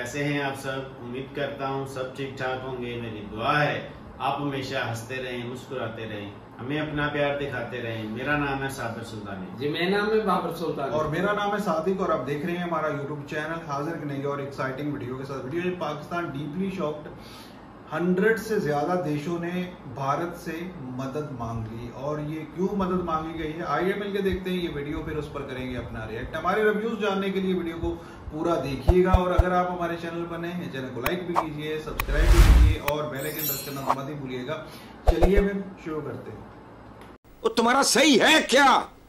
कैसे हैं आप सब? उम्मीद करता हूं सब ठीक ठाक होंगे। मेरी दुआ है आप हमेशा हंसते रहें, मुस्कुराते रहें, हमें अपना प्यार दिखाते रहें। मेरा नाम है साबिर सुल्तानी जी, मेरा नाम है बाबर सुल्तानी और मेरा नाम है सादिक और आप देख रहे हैं हमारा यूट्यूब चैनल हाजिर की नई और एक्साइटिंग वीडियो के साथ। वीडियो पाकिस्तान डीपली शॉक्ड, 100 से ज्यादा देशों ने भारत से मदद मांग ली और ये क्यों मदद मांगी गई है आइए मिलकर देखते हैं ये वीडियो, फिर उस पर करेंगे अपना रिएक्ट। हमारे रिव्यूज जानने के लिए वीडियो को पूरा देखिएगा और अगर आप हमारे चैनल पर नए हैं चैनल को लाइक भी कीजिए, सब्सक्राइब भी कीजिए और बेल आइकन प्रेस करना मत ही भूलिएगा। चलिए फिर शुरू करते हैं। वो तुम्हारा सही है क्या?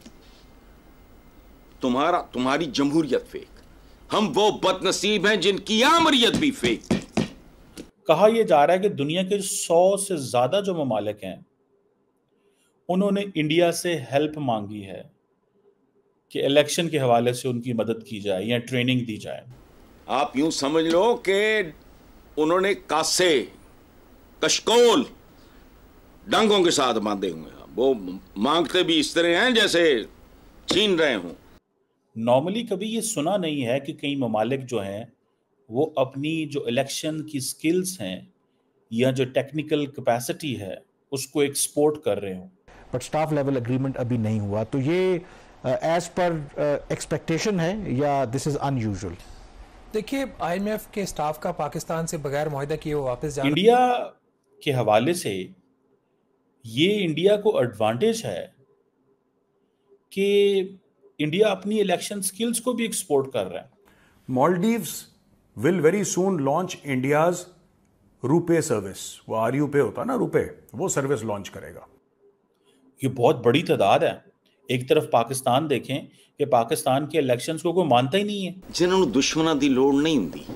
तुम्हारी जमहूरियत फेक, हम वो बदनसीब हैं जिनकी आमरीयत भी फेक है। कहा यह जा रहा है कि दुनिया के 100 से ज्यादा जो ममालिक हैं उन्होंने इंडिया से हेल्प मांगी है कि इलेक्शन के हवाले से उनकी मदद की जाए या ट्रेनिंग दी जाए। आप यूं समझ लो कि उन्होंने कासे कशकोल डंगों के साथ बांधे हुए हैं। वो मांगते भी इस तरह हैं जैसे छीन रहे हों। नॉर्मली कभी ये सुना नहीं है कि कई ममालिक जो हैं वो अपनी जो इलेक्शन की स्किल्स हैं या जो टेक्निकल कैपेसिटी है उसको एक्सपोर्ट कर रहे हो। बट स्टाफ लेवल एग्रीमेंट अभी नहीं हुआ, तो ये एज पर एक्सपेक्टेशन है या दिस इज अनयूजुअल? देखिए, आईएमएफ के स्टाफ का पाकिस्तान से बगैर मुआहदा किए वो वापस जाना इंडिया के हवाले से ये इंडिया को एडवांटेज है कि इंडिया अपनी इलेक्शन स्किल्स को भी एक्सपोर्ट कर रहा है। Maldives will very soon launch India's RuPay service. वो RU पे होता ना, रुपे, वो सर्विस लॉन्च करेगा। ये बहुत बड़ी तादाद है। एक तरफ पाकिस्तान देखें कि पाकिस्तान के इलेक्शंस को कोई मानता ही नहीं है। जिन्होंने दुश्मना दी लोड़ नहीं होती,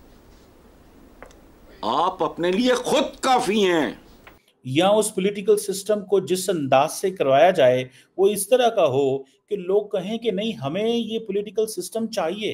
आप अपने लिए खुद काफी हैं। या उस पॉलिटिकल सिस्टम को जिस अंदाज से करवाया जाए वो इस तरह का हो कि लोग कहें कि नहीं, हमें ये पॉलिटिकल सिस्टम चाहिए।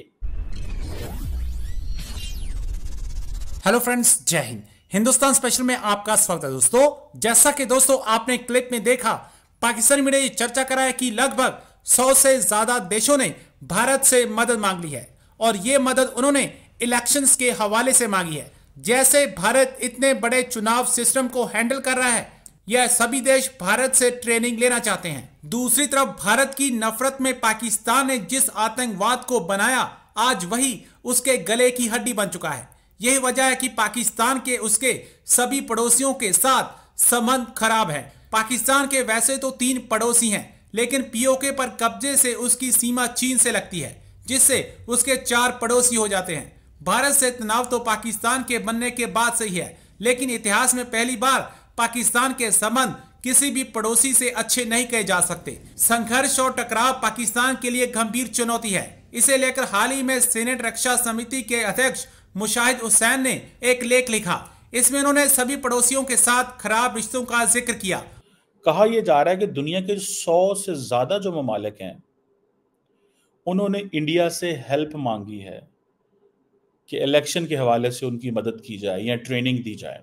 हेलो फ्रेंड्स, जय हिंद। हिंदुस्तान स्पेशल में आपका स्वागत है दोस्तों। जैसा कि दोस्तों आपने क्लिप में देखा, पाकिस्तानी मीडिया ये चर्चा करा है कि लगभग 100 से ज्यादा देशों ने भारत से मदद मांग ली है और ये मदद उन्होंने इलेक्शंस के हवाले से मांगी है। जैसे भारत इतने बड़े चुनाव सिस्टम को हैंडल कर रहा है, यह सभी देश भारत से ट्रेनिंग लेना चाहते हैं। दूसरी तरफ भारत की नफरत में पाकिस्तान ने जिस आतंकवाद को बनाया, आज वही उसके गले की हड्डी बन चुका है। यही वजह है कि पाकिस्तान के उसके सभी पड़ोसियों के साथ संबंध खराब है। पाकिस्तान के वैसे तो 3 पड़ोसी हैं, लेकिन पीओके पर कब्जे से उसकी सीमा चीन से लगती है, जिससे उसके 4 पड़ोसी हो जाते हैं। भारत से तनाव तो पाकिस्तान के बनने के बाद से ही है, लेकिन इतिहास में पहली बार पाकिस्तान के संबंध किसी भी पड़ोसी से अच्छे नहीं कहे जा सकते। संघर्ष और टकराव पाकिस्तान के लिए गंभीर चुनौती है। इसे लेकर हाल ही में सीनेट रक्षा समिति के अध्यक्ष मुशाहिद हुसैन ने एक लेख लिखा। इसमें उन्होंने सभी पड़ोसियों के साथ खराब रिश्तों का जिक्र किया। कहा यह जा रहा है कि दुनिया के 100 से ज्यादा जो ममालिक हैं उन्होंने इंडिया से हेल्प मांगी है कि इलेक्शन के हवाले से उनकी मदद की जाए या ट्रेनिंग दी जाए।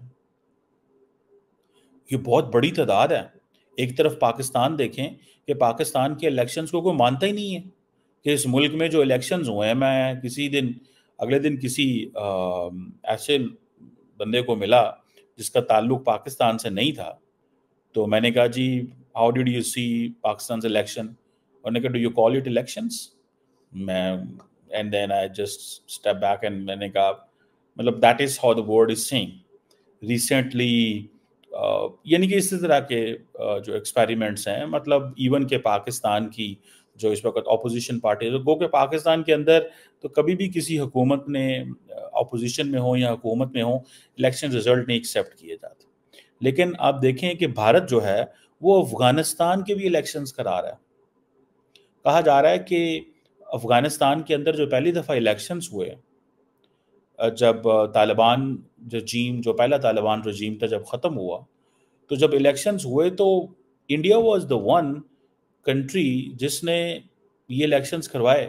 ये बहुत बड़ी तादाद है। एक तरफ पाकिस्तान देखें कि पाकिस्तान के इलेक्शंस को कोई मानता ही नहीं है कि इस मुल्क में जो इलेक्शंस हुए हैं। मैं अगले दिन किसी ऐसे बंदे को मिला जिसका ताल्लुक पाकिस्तान से नहीं था, तो मैंने कहा जी, how did you see Pakistan election? उन्होंने कहा, do you call it elections? And then I just step back and मैंने कहा, मतलब that is how the world is saying recently. यानी कि इस तरह के जो एक्सपेरिमेंट्स हैं, मतलब इवन के पाकिस्तान की जो इस वक्त अपोजिशन पार्टी है, तो गो के पाकिस्तान के अंदर तो कभी भी किसी हुकूमत ने अपोजिशन में हो या हुकूमत में हो, इलेक्शन रिजल्ट नहीं एक्सेप्ट किए जाते। लेकिन आप देखें कि भारत जो है वो अफगानिस्तान के भी इलेक्शंस करा रहा है। कहा जा रहा है कि अफगानिस्तान के अंदर जो पहली दफ़ा इलेक्शंस हुए, जब तालिबान रजीम, जो पहला तालिबान रजीम था, जब ख़त्म हुआ, तो जब इलेक्शंस हुए तो India was the one country जिसने ये इलेक्शंस करवाए।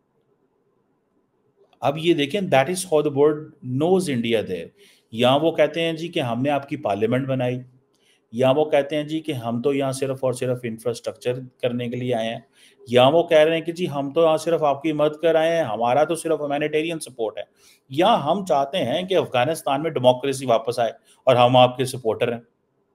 अब ये देखें, that is how the world knows India there. यहाँ वो कहते हैं जी कि हमने आपकी पार्लियामेंट बनाई, या वो कहते हैं जी कि हम तो यहाँ सिर्फ और सिर्फ इंफ्रास्ट्रक्चर करने के लिए आए हैं, या वो कह रहे हैं कि जी हम तो यहाँ सिर्फ आपकी मदद कर आए हैं, हमारा तो सिर्फ ह्यूमैनिटेरियन सपोर्ट है, या हम चाहते हैं कि अफगानिस्तान में डेमोक्रेसी वापस आए और हम आपके सपोर्टर हैं।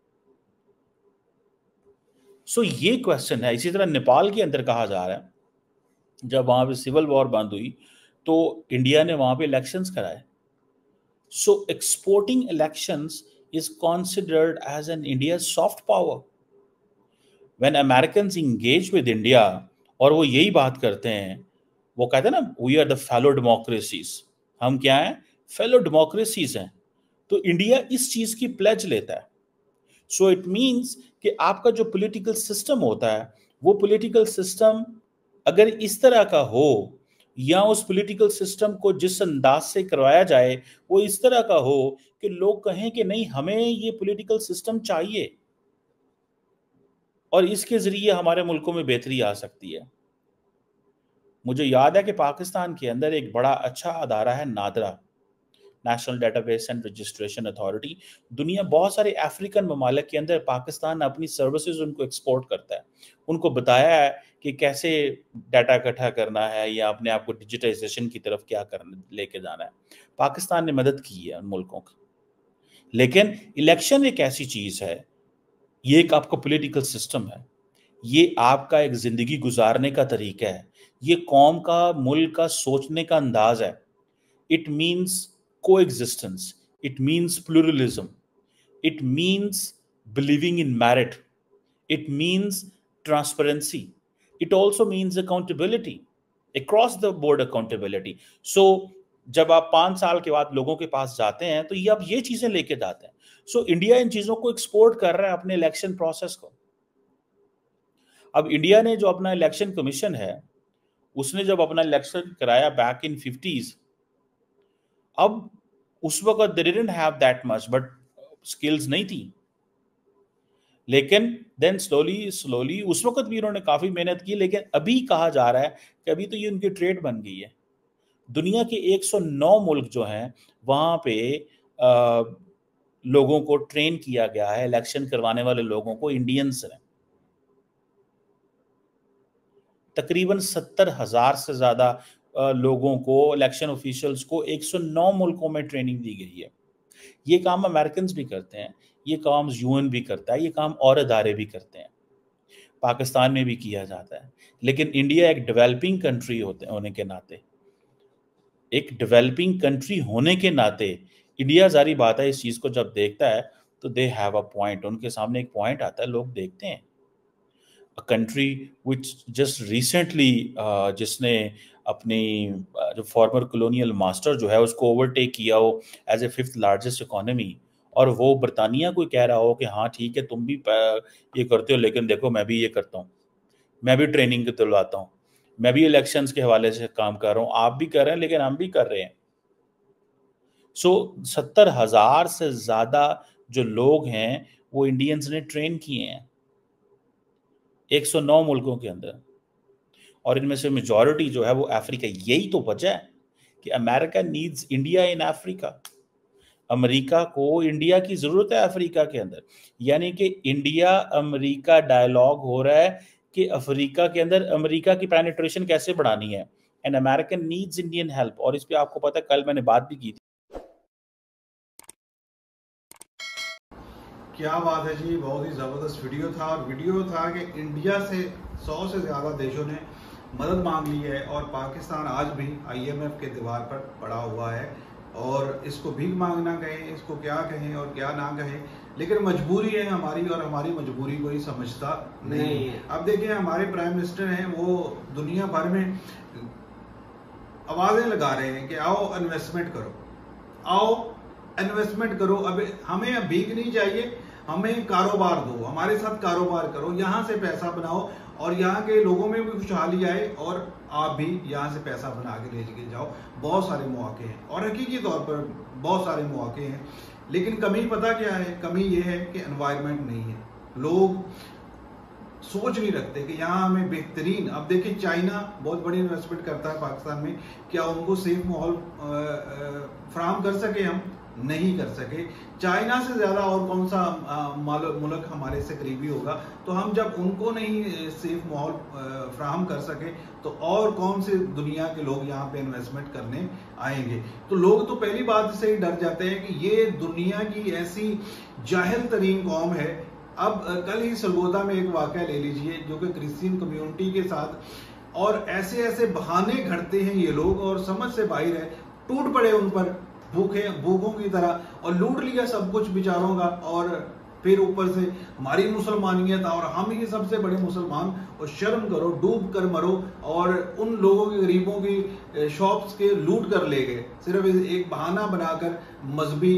सो ये क्वेश्चन है। इसी तरह नेपाल के अंदर कहा जा रहा है जब वहां पे सिविल वॉर बंद हुई तो इंडिया ने वहां पे इलेक्शंस कराए। So exporting elections is considered as an India's soft power. When Americans engage with India, और वो यही बात करते हैं, वो कहते हैं ना we are the fellow democracies, हम क्या हैं? fellow democracies हैं। तो इंडिया इस चीज की प्लेज लेता है। सो इट मीन्स कि आपका जो पॉलिटिकल सिस्टम होता है वो पॉलिटिकल सिस्टम अगर इस तरह का हो, या उस पॉलिटिकल सिस्टम को जिस अंदाज से करवाया जाए वो इस तरह का हो कि लोग कहें कि नहीं हमें ये पॉलिटिकल सिस्टम चाहिए और इसके जरिए हमारे मुल्कों में बेहतरी आ सकती है। मुझे याद है कि पाकिस्तान के अंदर एक बड़ा अच्छा अदारा है NADRA, national database and registration authority. दुनिया बहुत सारे अफ्रीकन ममालिक के अंदर पाकिस्तान अपनी सर्विसेज उनको एक्सपोर्ट करता है, उनको बताया है कि कैसे डाटा इकट्ठा करना है या अपने आप को डिजिटाइजेशन की तरफ क्या करना लेके जाना है। पाकिस्तान ने मदद की है उन मुल्कों की। लेकिन इलेक्शन एक ऐसी चीज है, ये एक आपका पॉलिटिकल सिस्टम है, ये आपका एक जिंदगी गुजारने का तरीका है, ये कौम का, मुल्क का सोचने का अंदाज है। It means coexistence, it means pluralism, it means believing in merit, it means transparency, it also means accountability, across the board accountability. So जब आप 5 साल के बाद लोगों के पास जाते हैं तो ये आप ये चीजें लेके जाते हैं। सो इंडिया इन चीजों को एक्सपोर्ट कर रहा है अपने इलेक्शन प्रोसेस को। अब इंडिया ने जो अपना इलेक्शन कमीशन है, उसने जब अपना इलेक्शन कराया बैक इन 50s, अब उस वक्त they didn't have that much, but skills नहीं थी। लेकिन then slowly उस वक्त भी उन्होंने काफी मेहनत की, लेकिन अभी कहा जा रहा है कि अभी तो ये उनकी ट्रेड बन गई है। दुनिया के 109 मुल्क जो हैं वहां पे लोगों को ट्रेन किया गया है, इलेक्शन करवाने वाले लोगों को इंडियंस हैं। तकरीबन 70,000 से ज्यादा लोगों को, इलेक्शन ऑफिशियल्स को 109 मुल्कों में ट्रेनिंग दी गई है। ये काम अमेरिकन भी करते हैं, ये काम यूएन भी करता है, ये काम और अदारे भी करते हैं, पाकिस्तान में भी किया जाता है। लेकिन इंडिया एक डेवलपिंग कंट्री होने के नाते, इंडिया जारी बात है इस चीज को जब देखता है तो दे हैव अ पॉइंट, उनके सामने एक पॉइंट आता है, लोग देखते हैं। A country which just recently जिसने अपनी जो फॉर्मर कॉलोनियल मास्टर जो है उसको ओवरटेक किया हो as a 5th largest economy, और वो बरतानिया को कह रहा हो कि हाँ ठीक है तुम भी ये करते हो लेकिन देखो मैं भी ये करता हूँ, मैं भी ट्रेनिंग दिलवाता हूँ, मैं भी इलेक्शंस के हवाले से काम कर रहा हूँ, आप भी कर रहे हैं लेकिन हम भी कर रहे हैं। सो 70,000 से ज्यादा जो लोग हैं वो इंडियंस ने ट्रेन किए हैं 109 मुल्कों के अंदर, और इनमें से मेजॉरिटी जो है वो अफ्रीका। यही तो वजह है कि America needs India in Africa. America को इंडिया की जरूरत है अफ्रीका के अंदर, यानी कि इंडिया अमेरिका डायलॉग हो रहा है कि अफ्रीका के अंदर अमेरिका की पेनिट्रेशन कैसे बढ़ानी है, and American needs Indian help. और इस पे आपको पता है कल मैंने बात भी की थी। क्या बात है जी, बहुत ही ज़बरदस्त वीडियो था। और वीडियो था कि इंडिया से 100 से ज़्यादा देशों ने मदद मांग ली है और पाकिस्तान आज भी IMF के दीवार पर पड़ा हुआ है। और इसको भीख मांगना कहें, इसको क्या कहें और क्या ना कहें, लेकिन मजबूरी है हमारी, और हमारी मजबूरी कोई समझता नहीं है। अब देखिए हमारे प्राइम मिनिस्टर हैं, वो दुनिया भर में आवाज़ें लगा रहे हैं कि आओ इन्वेस्टमेंट करो, आओ इन्वेस्टमेंट करो। अब हमें भीख नहीं चाहिए, हमें कारोबार दो, हमारे साथ कारोबार करो, यहाँ से पैसा बनाओ और यहाँ के लोगों में भी खुशहाली आए और आप भी यहाँ से पैसा बना के ले के जाओ। बहुत सारे मौके हैं और हकीकी तौर पर बहुत सारे मौके हैं, लेकिन कमी पता क्या है? कमी ये है कि एनवायरनमेंट नहीं है। लोग सोच नहीं रखते कि यहाँ हमें बेहतरीन, अब देखिए चाइना बहुत बड़ी इन्वेस्टमेंट करता है पाकिस्तान में, क्या उनको सेफ माहौल फराहम कर सके हम? नहीं कर सके। चाइना से ज़्यादा और कौन सा मुल्क हमारे से करीबी होगा? तो हम जब उनको नहीं सेफ माहौल फ्राहम कर सके तो और कौन से दुनिया के लोग यहाँ पे इन्वेस्टमेंट करने आएंगे? तो लोग तो पहली बात से ही डर जाते हैं कि ये दुनिया की ऐसी जाहिल तरीन कौम है। अब कल ही सरगोदा में एक वाक़या ले लीजिए जो कि क्रिश्चियन कम्युनिटी के साथ, और ऐसे ऐसे बहाने घड़ते हैं ये लोग और समझ से बाहर है, टूट पड़े उन पर भूखों की तरह और लूट लिया सब कुछ बेचारों का। और फिर ऊपर से हमारी मुसलमानियत और हम ही सबसे बड़े मुसलमान, और शर्म करो, डूब कर मरो। और उन लोगों के गरीबों की शॉप्स के लूट कर ले गए सिर्फ एक बहाना बनाकर मजहबी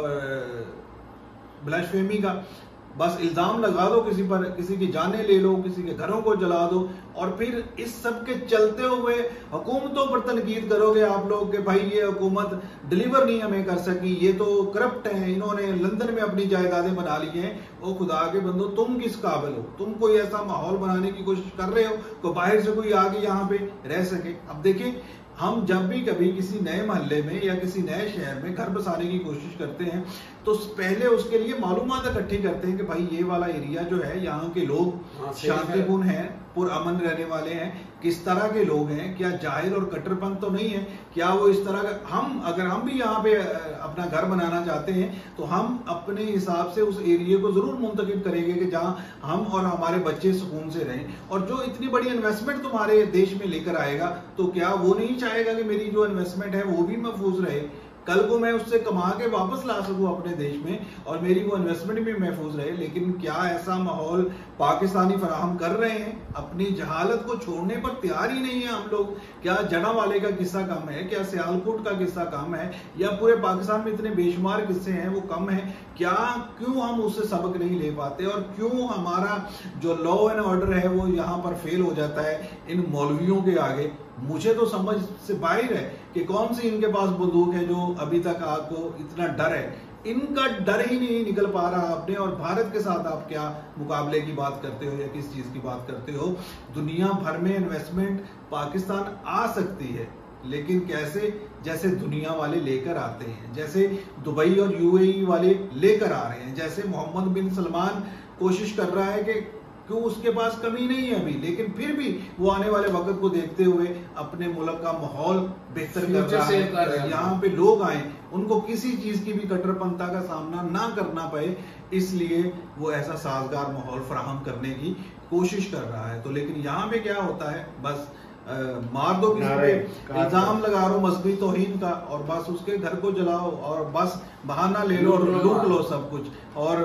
और ब्लास्फेमी का। बस इल्जाम लगा दो किसी पर, किसी की जानें ले लो, किसी के घरों को जला दो, और फिर इस सब के चलते हुए हुकूमतों पर तनकीद करोगे आप लोग कि भाई ये हुकूमत डिलीवर नहीं हमें कर सकी, ये तो करप्ट है, इन्होंने लंदन में अपनी जायदादें बना ली हैं। ओ खुदा के बंदो, तुम किस काबिल हो? तुम कोई ऐसा माहौल बनाने की कोशिश कर रहे हो कि बाहर से कोई आके यहाँ पे रह सके? अब देखिए, हम जब भी कभी किसी नए मोहल्ले में या किसी नए शहर में घर बसाने की कोशिश करते हैं तो पहले उसके लिए मालूमात इकट्ठी करते हैं कि भाई ये वाला एरिया जो है, यहाँ के लोग शांतिपूर्ण हैं, पुरअमन रहने वाले हैं, किस तरह के लोग हैं, क्या जाहिल और कट्टरपंथ तो नहीं है, क्या वो इस तरह का। अगर हम भी यहाँ पे अपना घर बनाना चाहते हैं तो हम अपने हिसाब से उस एरिया को जरूर मुंतखब करेंगे कि जहाँ हम और हमारे बच्चे सुकून से रहें। और जो इतनी बड़ी इन्वेस्टमेंट तुम्हारे देश में लेकर आएगा तो क्या वो नहीं चाहेगा कि मेरी जो इन्वेस्टमेंट है वो भी महफूज रहे, कल को मैं उससे कमा के वापस ला सकूं अपने देश में और मेरी वो इन्वेस्टमेंट भी महफूज रहे। लेकिन क्या ऐसा माहौल पाकिस्तानी फराहम कर रहे हैं? अपनी जहालत को छोड़ने पर तैयार ही नहीं है हम लोग। क्या जड़ावाले का किस्सा कम है? क्या सियालकोट का किस्सा कम है? या पूरे पाकिस्तान में इतने बेशुमार किस्से हैं वो कम है? क्यों हम उससे सबक नहीं ले पाते और क्यों हमारा जो लॉ एंड ऑर्डर है वो यहाँ पर फेल हो जाता है इन मौलवियों के आगे? मुझे तो समझ से बाहर है कि कौन सी इनके पास बंदूक है जो अभी तक आपको इतना डर है। इनका डर ही नहीं निकल पा रहा आपने। और भारत के साथ आप क्या मुकाबले की बात करते हो या किस चीज की बात करते हो? दुनिया भर में इन्वेस्टमेंट पाकिस्तान आ सकती है, लेकिन कैसे? जैसे दुनिया वाले लेकर आते हैं, जैसे दुबई और यूएई वाले लेकर आ रहे हैं, जैसे मोहम्मद बिन सलमान कोशिश कर रहा है कि क्यों उसके पास कमी नहीं है अभी, लेकिन फिर भी वो आने वाले वक्त को देखते हुए अपने मुल्क का माहौल बेहतर कर रहा है। यहाँ पे लोग आए, उनको किसी चीज की भी कट्टरपंथा का सामना ना करना पड़े, इसलिए वो ऐसा साजगार माहौल फराहम करने की कोशिश कर रहा है। तो लेकिन यहाँ पे क्या होता है, बस मार दो किसी पे, इल्जाम लगा लो मजहबी तौहीन का और बस उसके घर को जलाओ और बस बहाना ले लो और लूट लो सब कुछ। और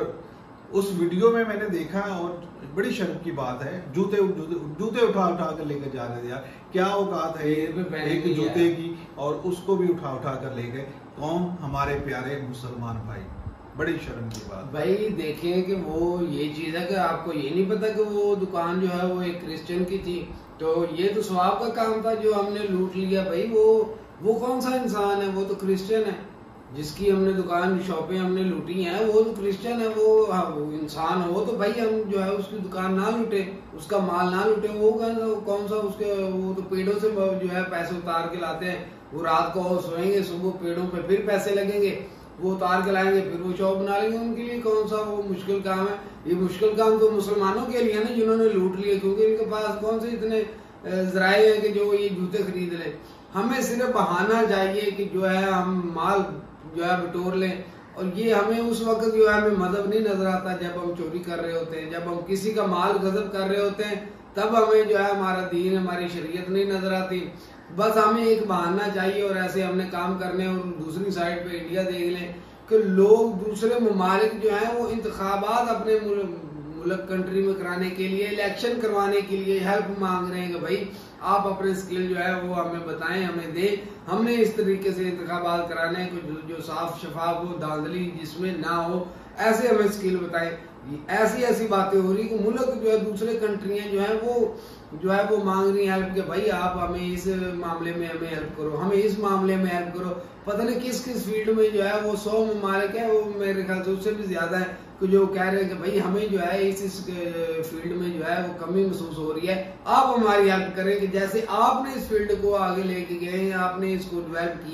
उस वीडियो में मैंने देखा और बड़ी शर्म की बात है, जूते उठा कर लेकर जा रहे थे यार। क्या औकात है एक जूते की, और उसको भी उठा कर ले गए। कौन? हमारे प्यारे मुसलमान भाई। बड़ी शर्म की बात भाई। देखिए कि वो ये चीज है कि आपको ये नहीं पता कि वो दुकान जो है वो एक क्रिश्चियन की थी, तो ये तो स्वाब का काम था जो हमने लूट लिया। भाई वो कौन सा इंसान है? वो तो क्रिश्चियन है जिसकी हमने दुकान शॉपें हमने लूटी हैं, वो तो क्रिश्चियन है, वो इंसान हो तो भाई हम जो है उसकी दुकान ना लूटे, उसका माल ना लूटे। वो कौन सा उसके, वो तो पेड़ों से जो है पैसे उतार के लाते हैं। वो रात को सोएंगे, सुबह पेड़ों पे फिर पैसे लगेंगे, वो उतार के लाएंगे, फिर वो शॉप बना लेंगे। उनके लिए कौन सा वो मुश्किल काम है? ये मुश्किल काम तो मुसलमानों के लिए ना जिन्होंने लूट लिए, क्योंकि इनके पास कौन से इतने जराए हैं कि जो ये जूते खरीद ले। हमें सिर्फ बहाना चाहिए कि जो है हम माल जो है बटोर लें, और ये हमें उस वक्त जो है हमें मदद नहीं नजर आता जब हम चोरी कर रहे होते हैं, जब हम किसी का माल गजब कर रहे होते हैं, तब हमें जो है हमारा दीन हमारी शरीयत नहीं नजर आती। बस हमें एक बहाना चाहिए और ऐसे हमने काम करने। और दूसरी साइड पे इंडिया देख लें कि लोग दूसरे ममालिक जो है वो इंतखाबात अपने मुल्क कंट्री में कराने के लिए, इलेक्शन करवाने के लिए हेल्प मांग रहे हैं कि भाई आप अपने स्किल जो है वो हमें बताएं, हमें दें, हमने इस तरीके से इंतखाबात कराने को जो साफ शफाफ हो, धांधली जिसमें ना हो, ऐसे हमें स्किल बताएं। ऐसी बातें हो रही कि मुल्क जो है दूसरे कंट्रियां जो है वो मांग रही हेल्प के भाई आप हमें इस मामले में हमें हेल्प करो, हमें इस मामले में हेल्प करो। पता नहीं किस फील्ड में जो है वो 100 ममालिक है, वो मेरे ख्याल से उससे भी ज्यादा है कि जो कह रहे हैं कि भाई हमें जो है इस फील्ड में जो है वो कमी महसूस हो रही है, आप हमारी हेल्प करें। कि जैसे आपने इस फील्ड को आगे लेके गए, आपने इसको डेवलप किया है,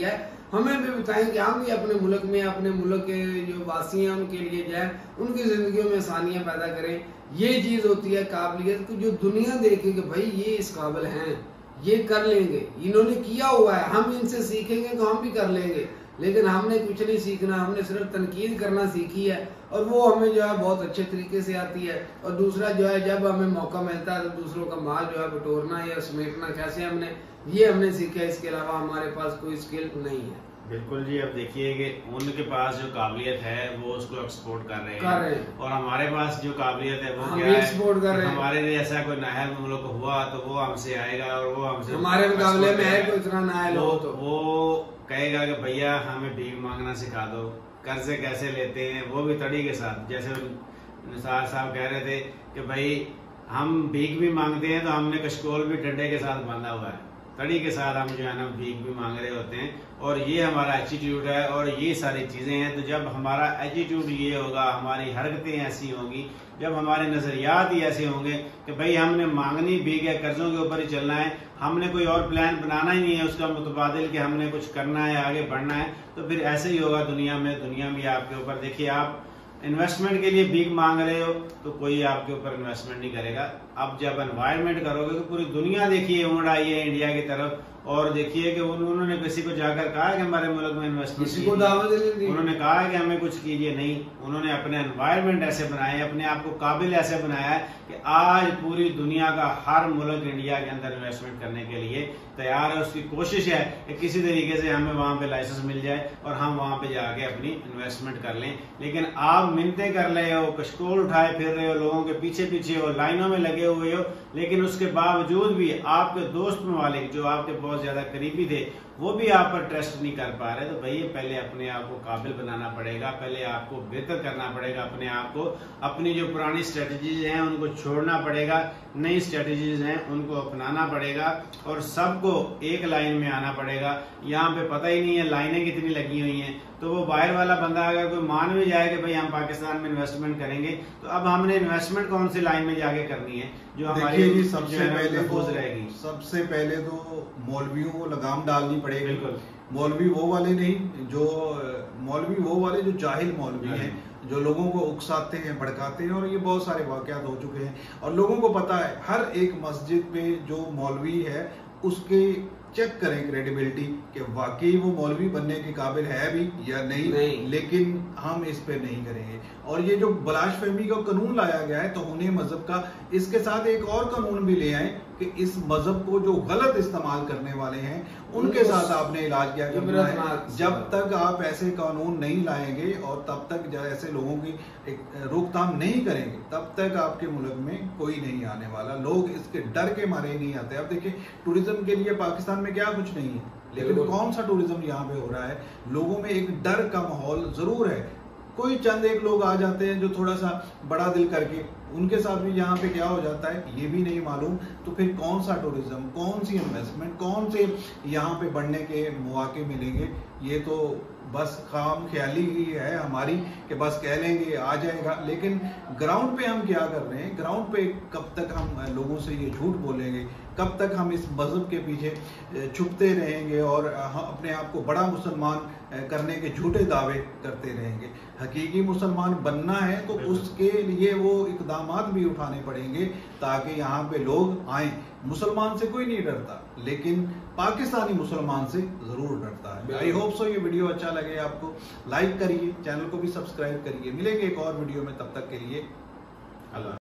हमें भी बताएं कि हम भी अपने मुल्क में, अपने मुल्क के जो वासी हैं उनके लिए जाए, उनकी जिंदगियों में आसानियां पैदा करें। ये चीज होती है काबिलियत, जो दुनिया देखे कि भाई ये इस काबिल हैं, ये कर लेंगे, इन्होंने किया हुआ है, हम इनसे सीखेंगे तो हम भी कर लेंगे। लेकिन हमने कुछ नहीं सीखना, हमने सिर्फ तनकीद करना सीखी है, और वो हमें जो है बहुत अच्छे तरीके से आती है। और दूसरा जो है, जब हमें मौका मिलता है तो दूसरों का माल जो है बटोरना या समेटना कैसे हमने सीखा। इसके अलावा हमारे पास कोई स्किल नहीं है। बिल्कुल जी, अब देखिए कि उनके पास जो काबिलियत है वो उसको एक्सपोर्ट कर रहे हैं और हमारे पास जो काबिलियत है वो क्या है, एक्सपोर्ट कर रहे हैं। हमारे लिए ऐसा कोई नाहल मुल्क हुआ तो वो हमसे आएगा और वो हमसे, हमारे मुकाबले में है कोई इतना नाहल हो तो वो कहेगा कि भैया हमें भीख मांगना सिखा दो, कर्जे कैसे लेते हैं वो भी तड़ी के साथ। जैसे निसार साहब कह रहे थे कि भाई हम भीख भी मांगते हैं तो हमने कशकोल भी डंडे के साथ बांधा हुआ है, तड़ी के साथ हम जो है ना भीख भी मांग रहे होते हैं। और ये हमारा एटीट्यूड है और ये सारी चीजें हैं। तो जब हमारा एटीट्यूड ये होगा, हमारी हरकतें ऐसी होंगी, जब हमारे नजरियात ही ऐसे होंगे कि भाई हमने मांगनी भीख है, कर्जों के ऊपर ही चलना है, हमने कोई और प्लान बनाना ही नहीं है उसका मुतबादिल कि हमने कुछ करना है, आगे बढ़ना है, तो फिर ऐसे ही होगा दुनिया में। दुनिया भी आपके ऊपर, देखिए आप इन्वेस्टमेंट के लिए भीख मांग रहे हो तो कोई आपके ऊपर इन्वेस्टमेंट नहीं करेगा। अब जब एनवायरनमेंट करोगे तो पूरी दुनिया देखिए उमड़ आई है इंडिया की तरफ, और देखिए कि उन्होंने किसी को जाकर कहा कि हमारे मुल्क में इन्वेस्टमेंट, किसी को दावत नहीं दी, उन्होंने कहा है कि हमें कुछ कीजिए, नहीं, उन्होंने अपने एनवायरनमेंट ऐसे बनाए, अपने आप को काबिल ऐसे बनाया है कि आज पूरी दुनिया का हर मुल्क इंडिया के अंदर इन्वेस्टमेंट करने के लिए तैयार है। उसकी कोशिश है कि किसी तरीके से हमें वहां पे लाइसेंस मिल जाए और हम वहां पे जाके अपनी इन्वेस्टमेंट कर लें। लेकिन आप मिन्नतें कर रहे हो, कशकोल उठाए फिर रहे हो, लोगों के पीछे पीछे हो, लाइनों में लगे हुए हो, लेकिन उसके बावजूद भी आपके दोस्त ममालिक जो आपके बहुत ज्यादा करीबी थे वो भी आप पर ट्रस्ट नहीं कर पा रहे। तो भैया पहले अपने आप को काबिल बनाना पड़ेगा, पहले आपको बेहतर करना पड़ेगा अपने आप को, अपनी जो पुरानी स्ट्रेटजीज हैं उनको छोड़ना पड़ेगा, नई स्ट्रेटजीज हैं उनको अपनाना पड़ेगा और सबको एक लाइन में आना पड़ेगा। यहाँ पे पता ही नहीं है लाइनें कितनी लगी हुई हैं, तो वो बाहर वाला बंदा अगर कोई मान भी जाए कि भाई हम पाकिस्तान में इन्वेस्टमेंट करेंगे, तो अब हमने इन्वेस्टमेंट कौन सी लाइन में जाके करनी है जो हमारी सबसे पहले तो मौलवियों को लगाम डालनी पड़ेगी। बिल्कुल, मौलवी वो वाले नहीं जो जाहिल मौलवी हैं, जो लोगों को उकसाते हैं, भड़काते हैं, और ये बहुत सारे वाकयात हो चुके हैं और लोगों को पता है। हर एक मस्जिद पे जो मौलवी है उसके चेक करें क्रेडिबिलिटी कि वाकई वो मौलवी बनने के काबिल है भी या नहीं। लेकिन हम इस पे नहीं करेंगे। और ये जो बलाशफहमी का कानून लाया गया है तौहीन मजहब का, इसके साथ एक और कानून भी ले आए कि इस मजहब को जो गलत इस्तेमाल करने वाले हैं उनके साथ आपने इलाज क्या करना है। जब तक आप ऐसे कानून नहीं लाएंगे और तब तक ऐसे लोगों की रोकथाम नहीं करेंगे, तब तक आपके मुल्क में कोई नहीं आने वाला। लोग इसके डर के मारे नहीं आते। अब देखिए टूरिज्म के लिए पाकिस्तान में क्या कुछ नहीं है, लेकिन कौन सा टूरिज्म यहाँ पे हो रहा है। लोगों में एक डर का माहौल जरूर है। कोई चंद एक लोग आ जाते हैं जो थोड़ा सा बड़ा दिल करके, उनके साथ भी यहाँ पे क्या हो जाता है ये भी नहीं मालूम। तो फिर कौन सा टूरिज्म, कौन सी इन्वेस्टमेंट, कौन से यहाँ पे बढ़ने के मौके मिलेंगे। ये तो बस खाम ख्याली ही है हमारी कि बस कह लेंगे आ जाएगा, लेकिन ग्राउंड पे हम क्या कर रहे हैं। ग्राउंड पे कब तक हम लोगों से ये झूठ बोलेंगे, कब तक हम इस मजहब के पीछे छुपते रहेंगे और अपने आप को बड़ा मुसलमान करने के झूठे दावे करते रहेंगे। हकीकी मुसलमान बनना है तो उसके लिए वो इकदामात भी उठाने पड़ेंगे ताकि यहाँ पे लोग आए। मुसलमान से कोई नहीं डरता, लेकिन पाकिस्तानी मुसलमान से जरूर डरता है। आई होप सो ये वीडियो अच्छा लगे आपको, लाइक करिए, चैनल को भी सब्सक्राइब करिए। मिलेंगे एक और वीडियो में, तब तक के लिए अल्लाह।